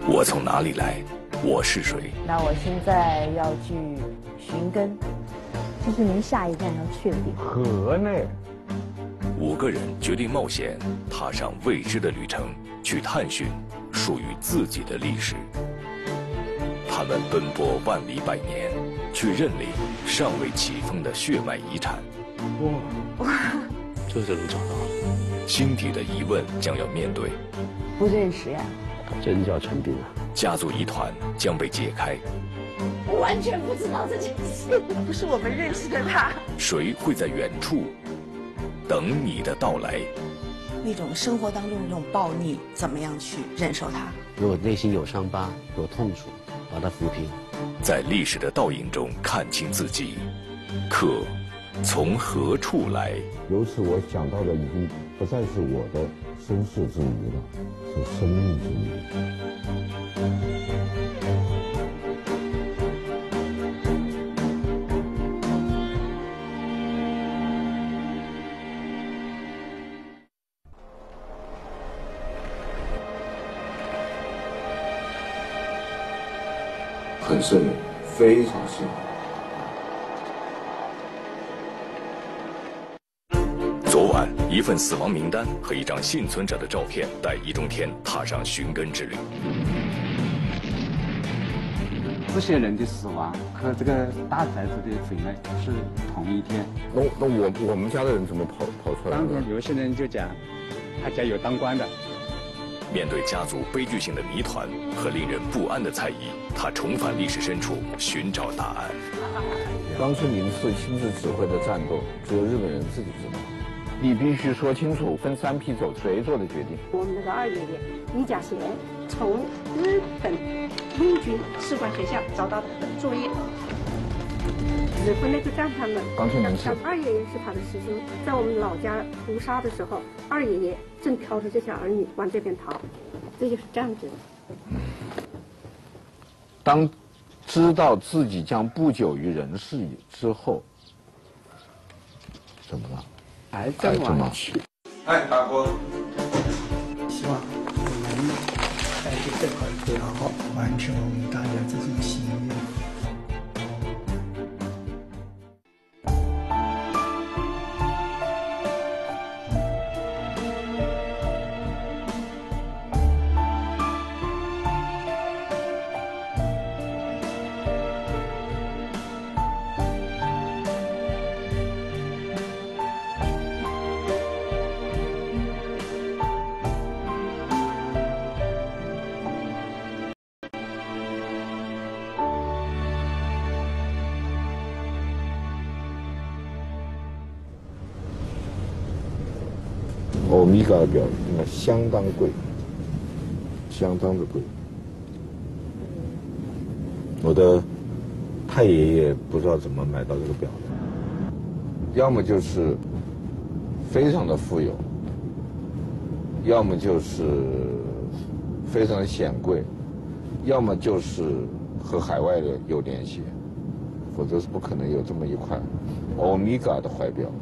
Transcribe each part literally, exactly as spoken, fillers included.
我从哪里来？我是谁？ 那我现在要去寻根，这是您下一站要去的地方。 河呢？ 五个人决定冒险，踏上未知的旅程，去探寻属于自己的历史。他们奔波万里百年，去认领尚未启封的血脉遗产。 哇哇，这就能找到？ 心底的疑问将要面对。 不认识呀？ 真叫陈斌啊！ 家族疑团将被解开。 我完全不知道这件事，不是我们认识的他。 谁会在远处等你的到来？ 那种生活当中的那种暴逆，怎么样去忍受它？ 如果内心有伤疤、有痛楚，把它抚平。 在历史的倒影中看清自己，客从何处来？ 由此我想到的已经不再是我的身世之谜了，是生命之谜。很瘆人，非常瘆人。昨晚，一份死亡名单和一张幸存者的照片带易中天踏上寻根之旅。 这些人的死亡和这个大宅子的毁灭是同一天。 那那我我们家的人怎么跑跑出来的？ 当天有些人就讲，他家有当官的。 面对家族悲剧性的谜团和令人不安的猜疑，他重返历史深处寻找答案。 当时您是亲自指挥的战斗，只有日本人自己知道。你必须说清楚，分三批走，谁做的决定？ 我们那个二爷爷李甲贤从日本陆军士官学校找到的作业，指挥那个战他们。 当天您是二爷爷是他的师兄，在我们老家屠杀的时候，二爷爷正挑着这些儿女往这边逃，这就是这样子的。 嗯，当知道自己将不久于人世之后，怎么了？ 癌症晚期。 哎，大哥， 希望我们在这块不要完成我们大家这种心愿。 欧米伽的表应该相当贵，相当的贵。我的太爷爷不知道怎么买到这个表的，要么就是非常的富有，要么就是非常的显贵，要么就是和海外的有联系，否则是不可能有这么一块欧米伽的怀表。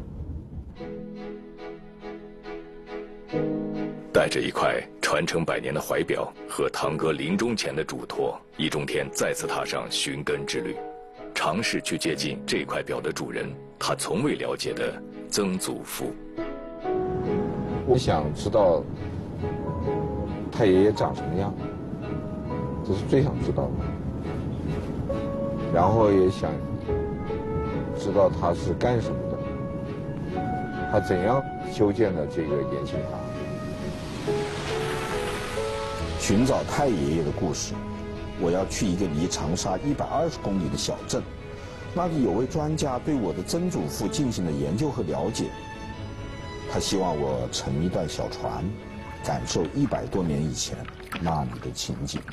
带着一块传承百年的怀表和堂哥临终前的嘱托，易中天再次踏上寻根之旅，尝试去接近这块表的主人，他从未了解的曾祖父。 我想知道太爷爷长什么样，这是最想知道的。然后也想知道他是干什么的，他怎样修建了这个延庆塔。 寻找太爷爷的故事，我要去一个离长沙一百二十公里的小镇，那里有位专家对我的曾祖父进行了研究和了解。他希望我乘一段小船，感受一百多年以前那里的情景。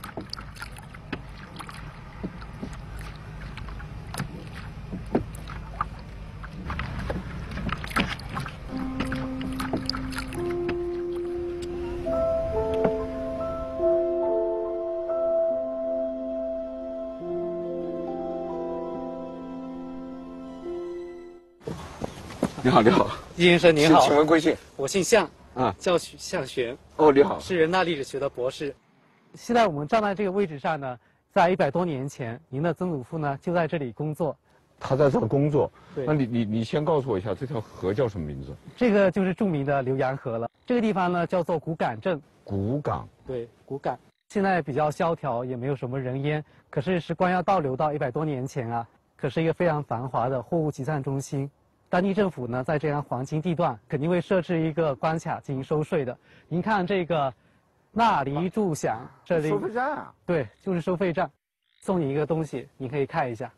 你好，你好， 易先生您好， 请问贵姓？ 我姓向， 啊， 叫向玄。 哦，你好， 是人大历史学的博士。 现在我们站在这个位置上呢，在一百多年前，您的曾祖父呢就在这里工作。 他在这儿工作。 对。 那你你你先告诉我一下，这条河叫什么名字？ 这个就是著名的浏阳河了。这个地方呢叫做古岗镇。 古岗。 对，古岗。现在比较萧条，也没有什么人烟。可是时光要倒流到一百多年前啊，可是一个非常繁华的货物集散中心。当地政府呢，在这样黄金地段，肯定会设置一个关卡进行收税的。您看这个纳离驻饷，这里收费站啊？ 对，就是收费站。送你一个东西，你可以看一下。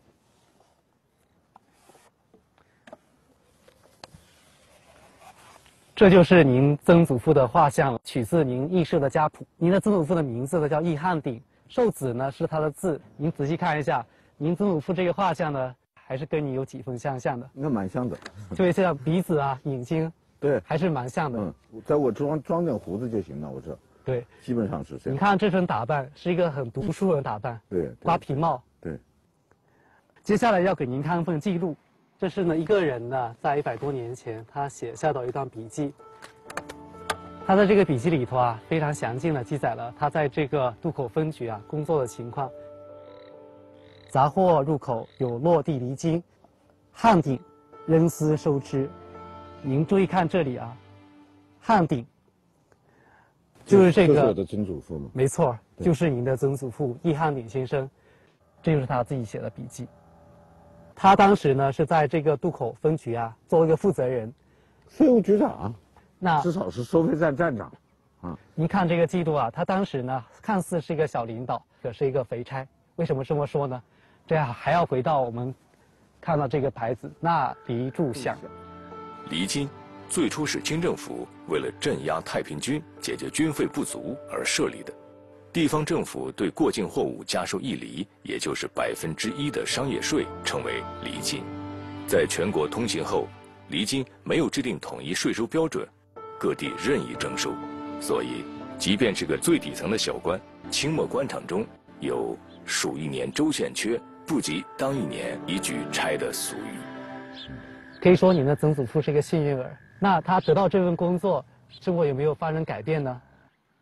这就是您曾祖父的画像，取自您义社的家谱。您的曾祖父的名字呢叫易汉鼎，寿子呢是他的字。您仔细看一下，您曾祖父这个画像呢，还是跟你有几分相像的。 那蛮像的， 就像鼻子啊、眼睛， 对， 还是蛮像的。 嗯，在我装装点胡子就行了，我这。 对， 基本上是这样。 你看这身打扮，是一个很读书人的打扮。 对， 瓜皮帽。 对。 接下来要给您看一份记录。这是呢一个人呢，在一百多年前他写下的一段笔记。他在这个笔记里头啊，非常详尽的记载了他在这个渡口分局啊工作的情况。杂货入口有落地离金，汉鼎扔丝收支。您注意看这里啊，汉鼎就是这个， 就是我的曾祖父嘛。 没错，就是您的曾祖父易汉鼎先生，这就是他自己写的笔记。他当时呢是在这个渡口分局啊做一个负责人， 税务局长， 那至少是收费站站长，啊。 您看这个记录啊，他当时呢看似是一个小领导，可是一个肥差。为什么这么说呢？这样还要回到我们看到这个牌子纳离驻饷。 离金最初是清政府为了镇压太平军、解决军费不足而设立的。地方政府对过境货物加收一厘，也就是百分之一的商业税，称为离金。在全国通行后，离金没有制定统一税收标准，各地任意征收，所以即便是个最底层的小官，清末官场中有“数一年州县缺，不及当一年一举差”的俗语。 可以说，您的曾祖父是一个幸运儿。那他得到这份工作，生活有没有发生改变呢？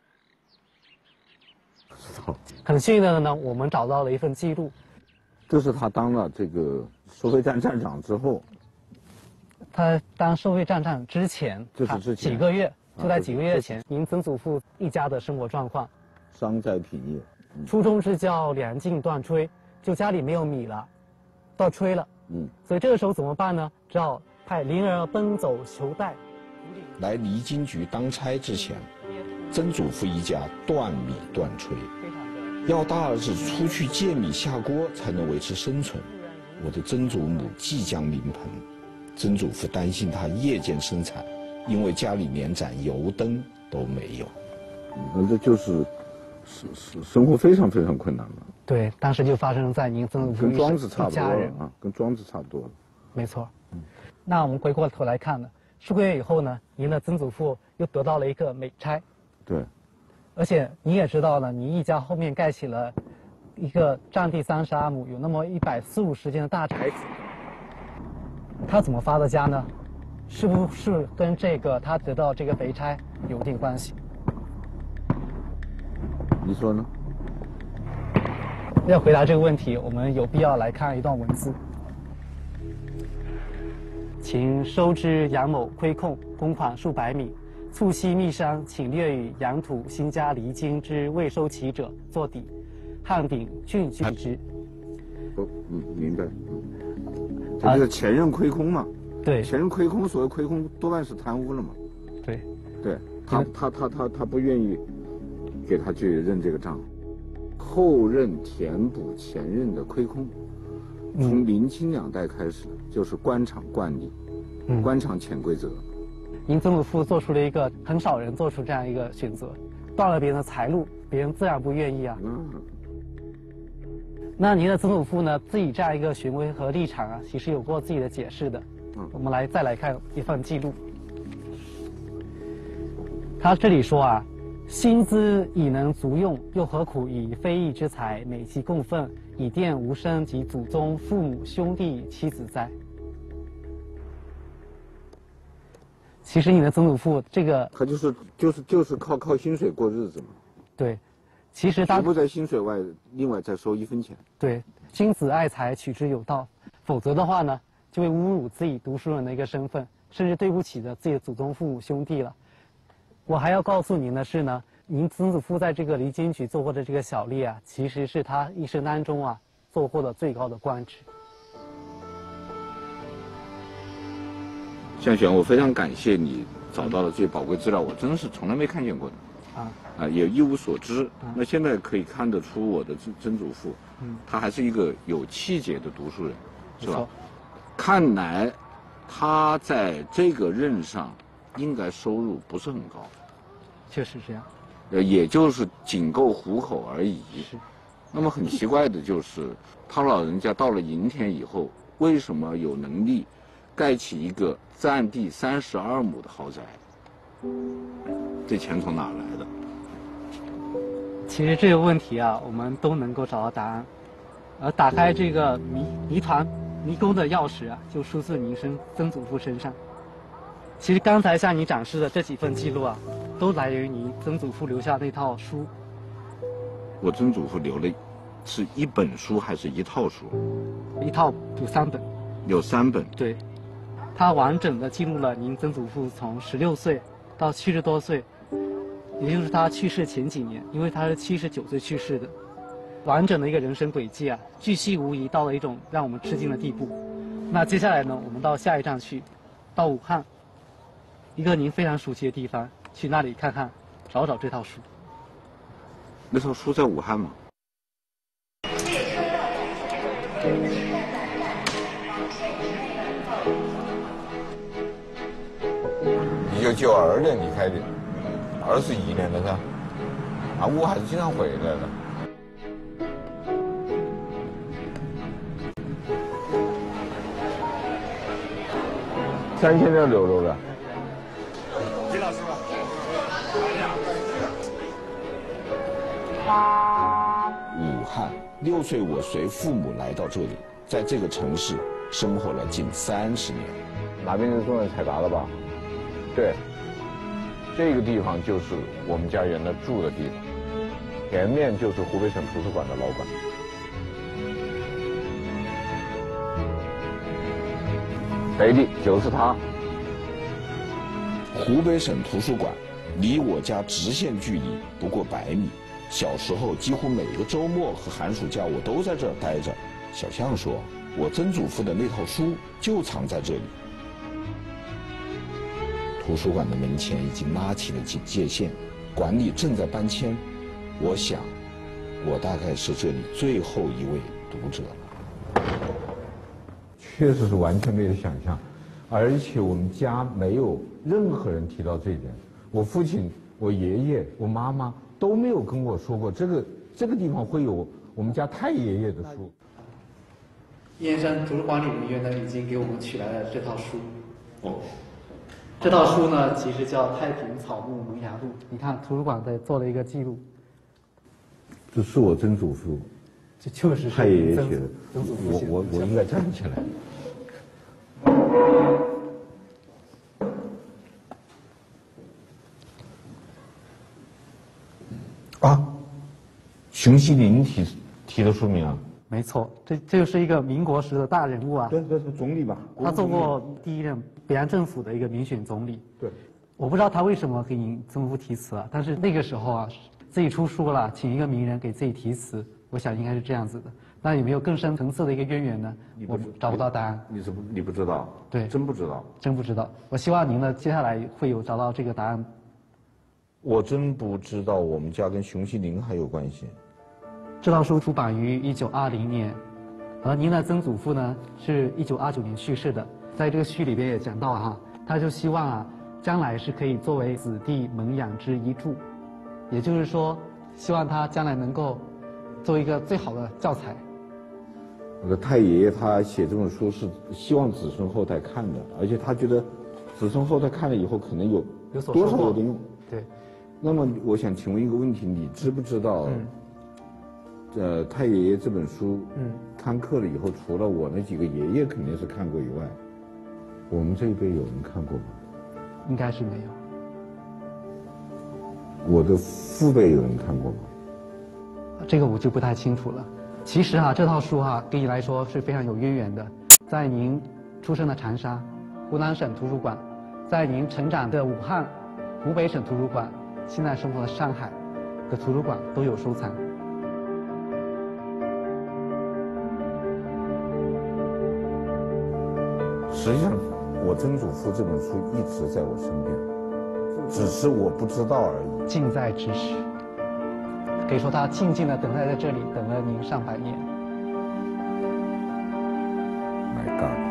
很幸运的呢，我们找到了一份记录。 这是他当了这个收费站站长之后。 他当收费站长之前， 就是之前几个月，就在几个月前，您曾祖父一家的生活状况。 商灾品业。 嗯、初中之交粮尽断炊，就家里没有米了，断炊了。嗯。所以这个时候怎么办呢？只好派灵儿奔走求贷。 来离金局当差之前，曾祖父一家断米断炊，要大儿子出去借米下锅才能维持生存。我的曾祖母即将临盆，曾祖父担心他夜间生产，因为家里连盏油灯都没有。 那这就是生生生活非常非常困难了。 对，当时就发生在您曾祖父跟庄子差不多了啊，跟庄子差不多了。 没错。嗯，那我们回过头来看呢，数个月以后呢，您的曾祖父又得到了一个美差。 对。 而且你也知道呢，您一家后面盖起了一个占地三十二亩、有那么一百四五十间的大宅子。他怎么发的家呢？是不是跟这个他得到这个肥差有点关系？ 你说呢？ 要回答这个问题，我们有必要来看一段文字。请收支杨某亏空，公款数百米。促悉密商，请略与杨土新家离金之未收齐者作抵，汉鼎郡据之。 哦，嗯，明白。这就是前任亏空嘛？ 对。 前任亏空，所谓亏空多半是贪污了嘛？ 对。 对他，他他他他不愿意给他去认这个账，后任填补前任的亏空。从明清两代开始，就是官场惯例，嗯、官场潜规则。 您曾祖父做出了一个很少人做出这样一个选择，断了别人的财路，别人自然不愿意啊。嗯。那您的曾祖父呢，自己这样一个行为和立场啊，其实有过自己的解释的。嗯。我们来再来看一份记录。他这里说啊，薪资已能足用，又何苦以非义之财美其供奉，以奠无生及祖宗父母兄弟妻子哉？其实你的曾祖父这个， 他就是就是就是靠靠薪水过日子嘛。 对， 其实他不在薪水外另外再收一分钱。 对，君子爱财，取之有道，否则的话呢，就会侮辱自己读书人的一个身份，甚至对不起的自己的祖宗父母兄弟了。我还要告诉您的是呢，您曾祖父在这个离间局做过的这个小吏啊，其实是他一生当中啊做过的最高的官职。 向选，我非常感谢你找到了这些宝贵资料，我真是从来没看见过的。 啊， 啊，也一无所知。啊、那现在可以看得出我的曾曾祖父，嗯，他还是一个有气节的读书人，是吧？看来他在这个任上应该收入不是很高。 确实这样。 呃，也就是仅够糊口而已。是。那么很奇怪的就是，他老人家到了银田以后，为什么有能力盖起一个占地三十二亩的豪宅？这钱从哪儿来的？ 其实这个问题啊，我们都能够找到答案。而打开这个谜谜团迷宫的钥匙啊，就出自您生曾祖父身上。其实刚才向你展示的这几份记录啊，都来源于您曾祖父留下那套书。 我曾祖父留了，是一本书还是一套书？ 一套有三本。 有三本。 对，它完整的记录了您曾祖父从十六岁到七十多岁，也就是他去世前几年，因为他是七十九岁去世的，完整的一个人生轨迹啊，巨细无遗到了一种让我们吃惊的地步。那接下来呢，我们到下一站去，到武汉，一个您非常熟悉的地方，去那里看看，找找这套书。 那套书在武汉吗？ 你就救儿子离开的，二十一年了噻，啊，我还是经常回来的。三千条流露了。 李老师吧。 武汉，六岁我随父母来到这里，在这个城市生活了近三十年。 那边的中人采达了吧？对，这个地方就是我们家原来住的地方，前面就是湖北省图书馆的老馆。对的，就是它。 湖北省图书馆离我家直线距离不过百米。小时候几乎每个周末和寒暑假我都在这儿待着。小象说，我曾祖父的那套书就藏在这里。图书馆的门前已经拉起了警戒线，馆里正在搬迁。我想，我大概是这里最后一位读者了。 确实是完全没有想象，而且我们家没有任何人提到这一点。我父亲、我爷爷、我妈妈都没有跟我说过这个这个地方会有我们家太爷爷的书。 燕山图书管理人员呢，已经给我们取来了这套书。哦。这套书呢，其实叫《太平草木萌芽录》。你看，图书馆在做了一个记录。 这是我曾祖父， 这就是太爷爷写的。我我我应该站起来。啊，熊希龄提提的书名啊？ 没错，这这就是一个民国时的大人物啊。 对，这是总理吧？ 他做过第一任北洋政府的一个民选总理。 对， 我不知道他为什么给您曾祖父题词啊，但是那个时候啊，自己出书了，请一个名人给自己题词，我想应该是这样子的。那有没有更深层次的一个渊源呢？我找不到答案。 你是不你不知道？ 对， 真不知道。 真不知道。我希望您呢，接下来会有找到这个答案。 我真不知道我们家跟熊希龄还有关系。 这套书出版于一九二零年，而您的曾祖父呢是一九二九年去世的。在这个序里边也讲到哈，他就希望啊，将来是可以作为子弟蒙养之一助，也就是说，希望他将来能够做一个最好的教材。 我的太爷爷他写这本书是希望子孙后代看的，而且他觉得子孙后代看了以后可能有有所多少有的用。 对。 那么我想请问一个问题，你知不知道？嗯呃，太爷爷这本书，嗯，刊刻了以后，除了我那几个爷爷肯定是看过以外，我们这一辈有人看过吗？ 应该是没有。 我的父辈有人看过吗？ 这个我就不太清楚了。其实啊，这套书哈、啊、跟你来说是非常有渊源的，在您出生的长沙湖南省图书馆，在您成长的武汉湖北省图书馆，现在生活的上海的图书馆都有收藏。 实际上，我曾祖父这本书一直在我身边，只是我不知道而已。 近在咫尺，可以说他静静地等待在这里，等了您上百年。 My God！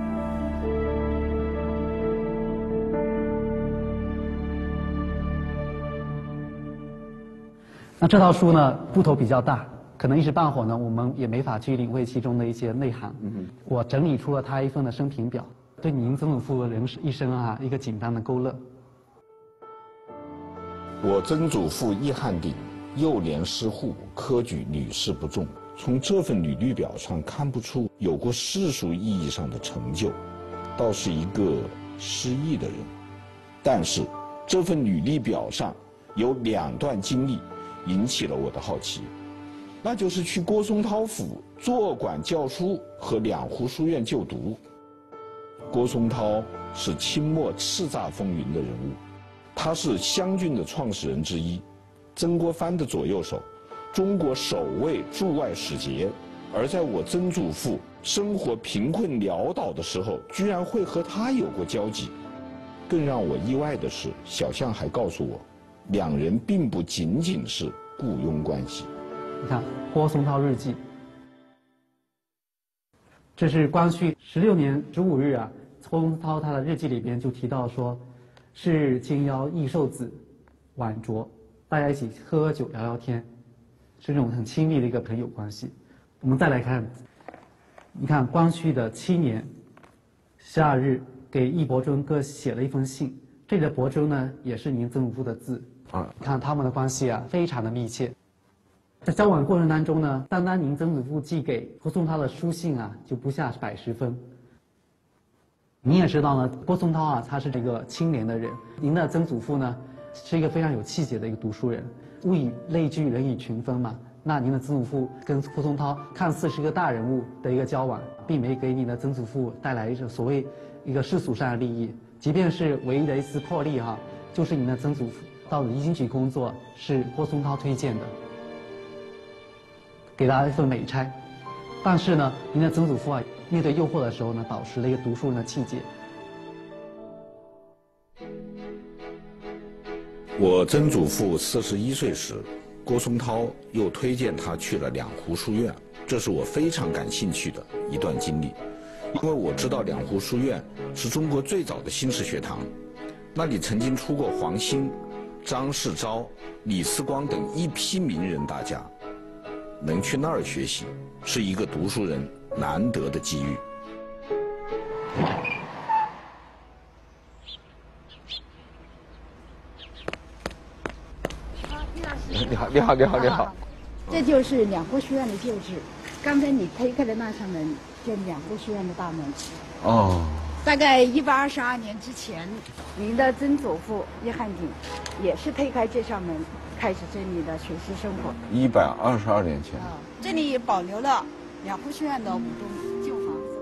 那这套书呢，部头比较大，可能一时半会呢，我们也没法去领会其中的一些内涵。嗯、我整理出了他一份的生平表，对您曾祖父人一生啊一个简单的勾勒。 我曾祖父易汉鼎幼年失户，科举屡试不中，从这份履历表上看不出有过世俗意义上的成就，倒是一个失意的人。但是这份履历表上有两段经历引起了我的好奇，那就是去郭松涛府坐馆教书和两湖书院就读。郭松涛是清末叱咤风云的人物，他是湘军的创始人之一，曾国藩的左右手，中国首位驻外使节。而在我曾祖父生活贫困潦倒的时候，居然会和他有过交集。更让我意外的是，小象还告诉我，两人并不仅仅是雇佣关系。 你看郭松涛日记，这是光绪十六年十五日啊，郭松涛他的日记里边就提到说，是经邀益寿子、晚酌，大家一起喝喝酒、聊聊天，是这种很亲密的一个朋友关系。我们再来看，你看光绪的七年十二日给易伯尊各写了一封信，这里的伯尊呢也是您曾祖父的字啊，看他们的关系啊非常的密切。在交往过程当中呢，单单您曾祖父寄给郭松涛的书信啊就不下百十封。您也知道呢，郭松涛啊他是这个清廉的人，您的曾祖父呢是一个非常有气节的一个读书人，物以类聚，人以群分嘛。那您的曾祖父跟郭松涛看似是一个大人物的一个交往，并没给你的曾祖父带来一种所谓一个世俗上的利益，即便是唯一的一丝破例哈，就是您的曾祖父到宜兴局工作是郭松涛推荐的，给他一份美差。但是呢，您的曾祖父啊面对诱惑的时候呢，保持了一个读书人的气节。 我曾祖父四十一岁时，郭松涛又推荐他去了两湖书院，这是我非常感兴趣的一段经历。因为我知道两湖书院是中国最早的新式学堂，那里曾经出过黄兴、张世钊、李思光等一批名人大家，能去那儿学习是一个读书人难得的机遇。 你好，你好，你好，你好。 这就是两湖书院的旧址，刚才你推开的那扇门，就是两湖书院的大门。 哦。 大概一百二十二年之前，您的曾祖父易汉鼎也是推开这扇门，开始这里的学习生活。 一百二十二年前。 啊，这里也保留了两湖书院的五栋旧房子。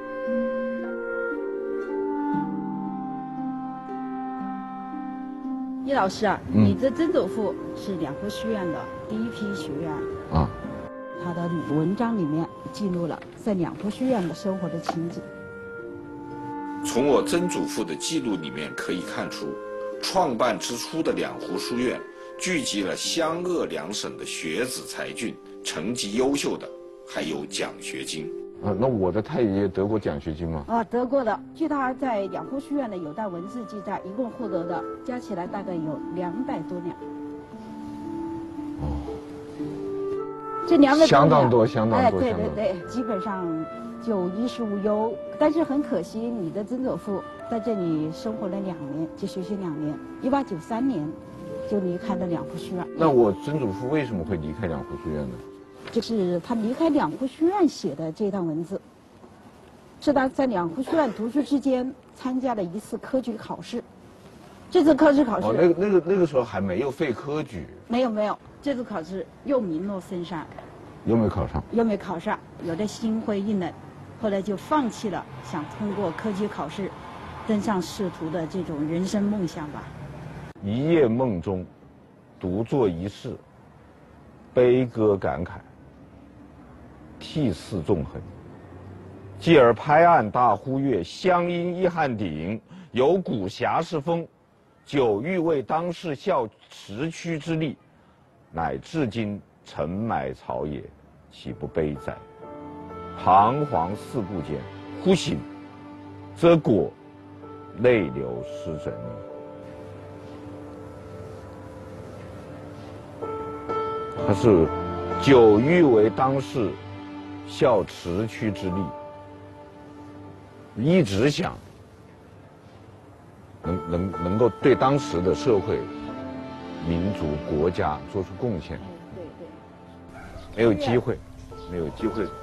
易老师啊，嗯、你的曾祖父是两湖书院的第一批学员啊。他的文章里面记录了在两湖书院的生活的情景。 从我曾祖父的记录里面可以看出，创办之初的两湖书院聚集了湘鄂两省的学子才俊，成绩优秀的还有奖学金。 啊，那我的太爷爷得过奖学金吗？ 啊，得过的。据他在两湖书院的有段文字记载，一共获得的加起来大概有两百多两。 哦， 这两百多两相当多，相当多， 哎，对对对，基本上就衣食无忧。但是很可惜，你的曾祖父在这里生活了两年，就学习两年，一八九三年就离开了两湖书院。 那我曾祖父为什么会离开两湖书院呢？ 就是他离开两湖书院写的这段文字，是他在两湖书院读书之间参加了一次科举考试。这次科举考试， 哦，那个那个那个时候还没有废科举。 没有没有， 这次考试又名落孙山， 又没考上， 又没考上，有点心灰意冷，后来就放弃了想通过科举考试登上仕途的这种人生梦想吧。 一夜梦中，独坐一室，悲歌感慨，涕泗纵横。继而拍案大呼曰：“湘阴一汉鼎，有股侠士风，久欲为当世效驰驱之力，乃至今沉埋草野，岂不悲哉？彷徨四顾间，忽醒，则果泪流湿枕衣。”他是久欲为当世效驰驱之力，一直想能能能够对当时的社会、民族、国家做出贡献， 对对， 没有机会，没有机会。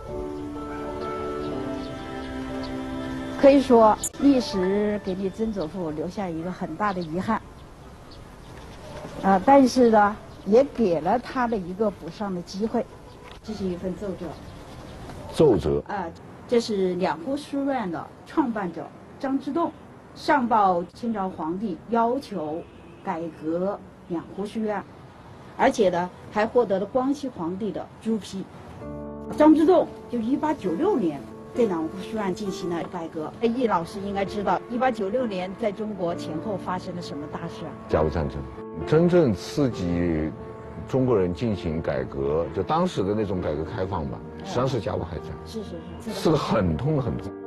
可以说，历史给你曾祖父留下一个很大的遗憾。啊，但是呢，也给了他的一个补上的机会。这是一份奏折。 奏折。 啊，这是两湖书院的创办者张之洞上报清朝皇帝，要求改革两湖书院，而且呢，还获得了光绪皇帝的朱批。张之洞就一八九六年对两湖书院进行了改革。易老师应该知道，一八九六年在中国前后发生了什么大事啊？ 甲午战争，真正刺激中国人进行改革，就当时的那种改革开放吧，实际上是甲午海战。 是是是， 刺得很痛很痛。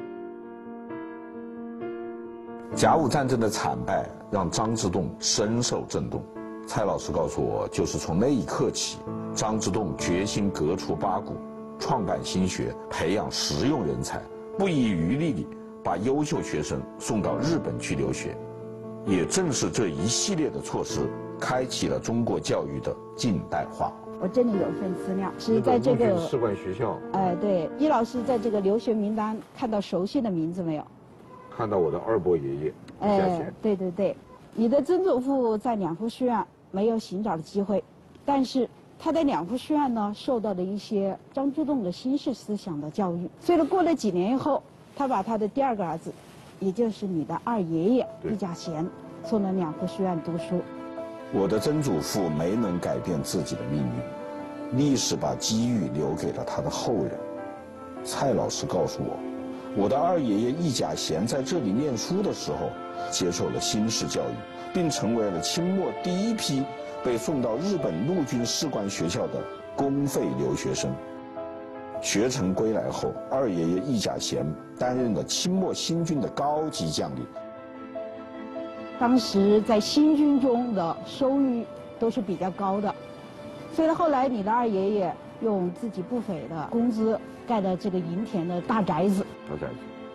甲午战争的惨败让张之洞深受震动。蔡老师告诉我，就是从那一刻起，张之洞决心革除八股，创办新学，培养实用人才，不遗余力地把优秀学生送到日本去留学。也正是这一系列的措施，开启了中国教育的近代化。 我这里有一份资料，是在这个士官学校。 哎、呃，对，易老师在这个留学名单看到熟悉的名字没有？ 看到我的二伯爷爷。 哎、呃，对对对，你的曾祖父在两湖书院没有寻找的机会，但是他在两湖书院呢受到了一些张之洞的新式思想的教育。所以过了几年以后，他把他的第二个儿子，也就是你的二爷爷易甲贤，送到两湖书院读书。 我的曾祖父没能改变自己的命运，历史把机遇留给了他的后人。蔡老师告诉我，我的二爷爷易甲贤在这里念书的时候，接受了新式教育，并成为了清末第一批被送到日本陆军士官学校的公费留学生。学成归来后，二爷爷易甲贤担任了清末新军的高级将领。 当时在新军中的收入都是比较高的，所以后来你的二爷爷用自己不菲的工资盖了这个营田的大宅子。 大宅子，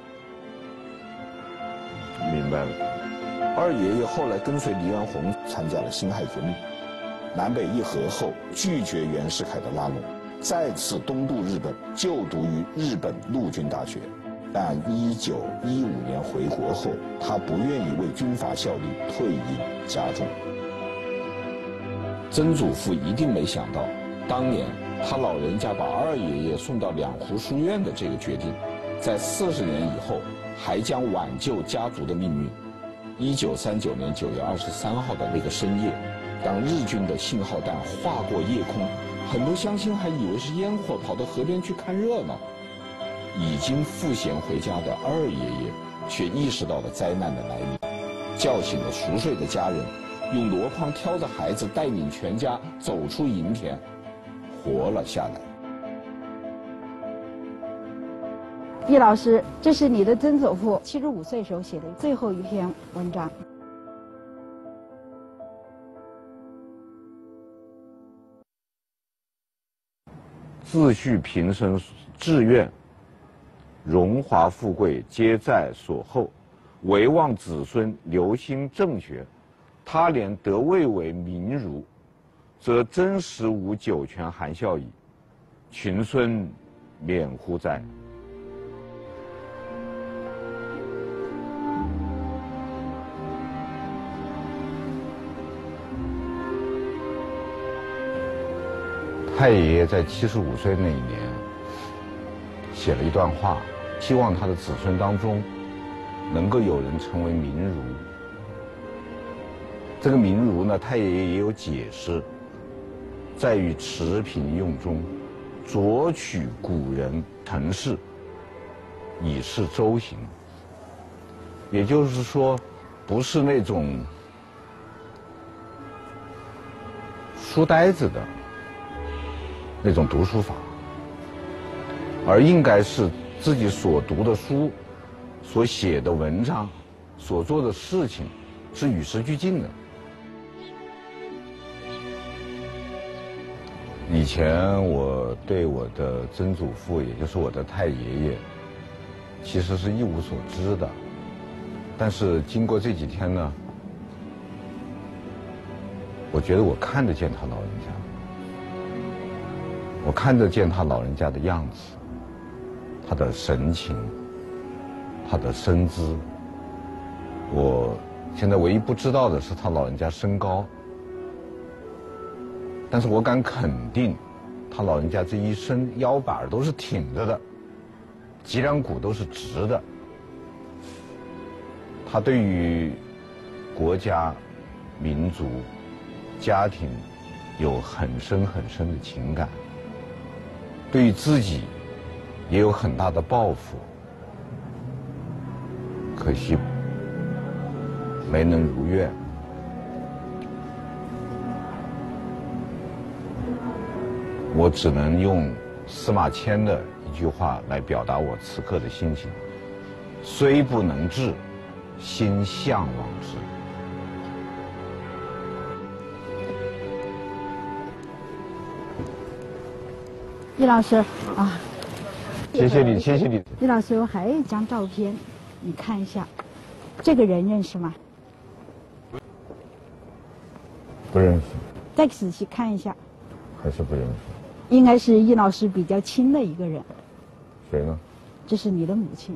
明白了。 二爷爷后来跟随黎元洪参加了辛亥革命，南北议和后拒绝袁世凯的拉拢，再次东渡日本，就读于日本陆军大学。但一九一五年回国后，他不愿意为军阀效力，退隐家中。曾祖父一定没想到，当年他老人家把二爷爷送到两湖书院的这个决定，在四十年以后还将挽救家族的命运。一九三九年九月二十三号的那个深夜，当日军的信号弹划过夜空，很多乡亲还以为是烟火，跑到河边去看热闹。已经赋闲回家的二爷爷却意识到了灾难的来临，叫醒了熟睡的家人，用箩筐挑着孩子带领全家走出营田，活了下来。 易老师，这是你的曾祖父七十五岁时候写的最后一篇文章。 自叙平生志愿，荣华富贵皆在所厚，唯望子孙留心正学。他年得位为民儒，则真实无九泉含笑矣。群孙免乎哉！ 太爷爷在七十五岁那一年写了一段话，希望他的子孙当中能够有人成为名儒。这个名儒呢，太爷爷也有解释，在于持平用中，酌取古人成事，以示周行。也就是说，不是那种书呆子的那种读书法，而应该是自己所读的书、所写的文章、所做的事情是与时俱进的。以前我对我的曾祖父，也就是我的太爷爷，其实是一无所知的。但是经过这几天呢，我觉得我看得见他老人家，我看得见他老人家的样子，他的神情，他的身姿。我现在唯一不知道的是他老人家身高，但是我敢肯定，他老人家这一身腰板都是挺着的，脊梁骨都是直的。他对于国家、民族、家庭有很深很深的情感，对于自己也有很大的抱负，可惜没能如愿。我只能用司马迁的一句话来表达我此刻的心情：虽不能至，心向往之。 易老师啊， 谢谢你，谢谢你。 易老师，我还有一张照片，你看一下，这个人认识吗？ 不认识。 再仔细看一下， 还是不认识。 应该是易老师比较亲的一个人。 谁呢？ 这是你的母亲，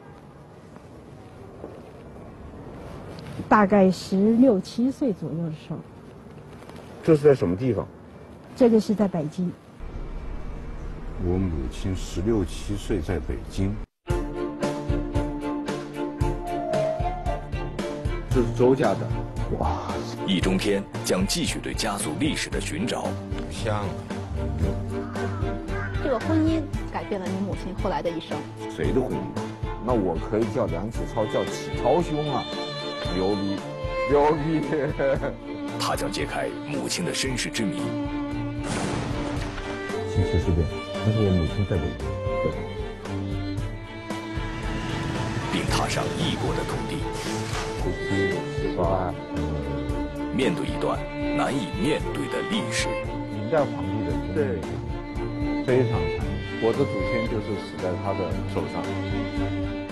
大概十六七岁左右的时候。 这是在什么地方？ 这个是在北京。 我母亲十六七岁在北京。这是周家的。哇！ 易中天将继续对家族历史的寻找。 像。 这个婚姻改变了你母亲后来的一生。 谁的婚姻？那我可以叫梁启超叫启超兄啊！牛逼，牛逼！ 他将揭开母亲的身世之谜。 新七事变，那是我母亲在北京。 并踏上异国的土地。 十七、十八， 面对一段难以面对的历史。 明代皇帝的对，非常残忍。我的祖先就是死在他的手上。